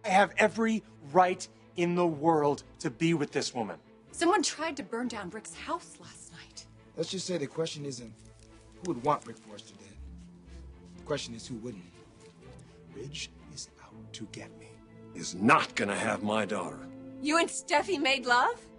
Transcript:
I have every right in the world to be with this woman. Someone tried to burn down Rick's house last night. Let's just say the question isn't who would want Rick Forrester dead. The question is who wouldn't. Ridge is out to get me. Is not gonna have my daughter. You and Steffi made love?